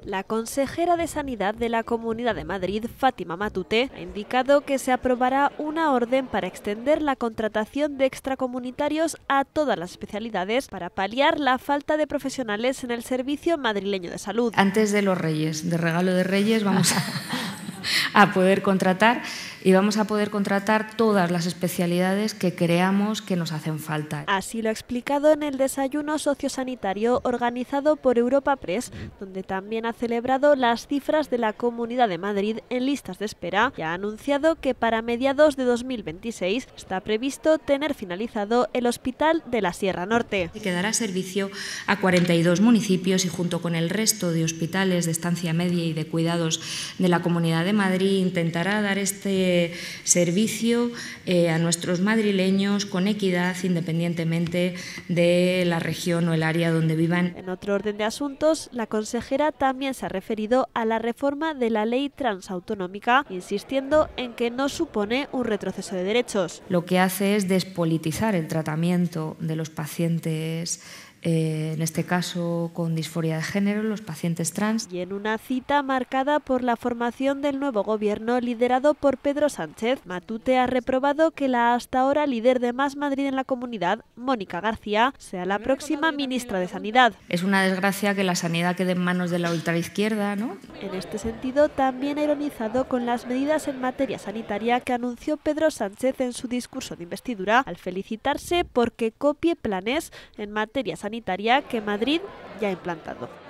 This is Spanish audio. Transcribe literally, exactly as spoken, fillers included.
La consejera de Sanidad de la Comunidad de Madrid, Fátima Matute, ha indicado que se aprobará una orden para extender la contratación de extracomunitarios a todas las especialidades para paliar la falta de profesionales en el Servicio Madrileño de Salud. Antes de los Reyes, de regalo de Reyes, vamos a, a poder contratar y vamos a poder contratar todas las especialidades que creamos que nos hacen falta. Así lo ha explicado en el desayuno sociosanitario organizado por Europa Press, donde también ha celebrado las cifras de la Comunidad de Madrid en listas de espera y ha anunciado que para mediados de dos mil veintiséis está previsto tener finalizado el Hospital de la Sierra Norte. Que dará servicio a cuarenta y dos municipios y junto con el resto de hospitales de estancia media y de cuidados de la Comunidad de Madrid intentará dar este servicio eh, a nuestros madrileños con equidad independientemente de la región o el área donde vivan. En otro orden de asuntos, la consejera también se ha referido a la reforma de la ley transautonómica, insistiendo en que no supone un retroceso de derechos. Lo que hace es despolitizar el tratamiento de los pacientes, Eh, en este caso con disforia de género, los pacientes trans. Y en una cita marcada por la formación del nuevo gobierno liderado por Pedro Sánchez, Matute ha reprobado que la hasta ahora líder de Más Madrid en la comunidad, Mónica García, sea la próxima ministra de Sanidad. Es una desgracia que la sanidad quede en manos de la ultraizquierda, ¿no? En este sentido, también ha ironizado con las medidas en materia sanitaria que anunció Pedro Sánchez en su discurso de investidura, al felicitarse porque copie planes en materia sanitaria que Madrid ya ha implantado.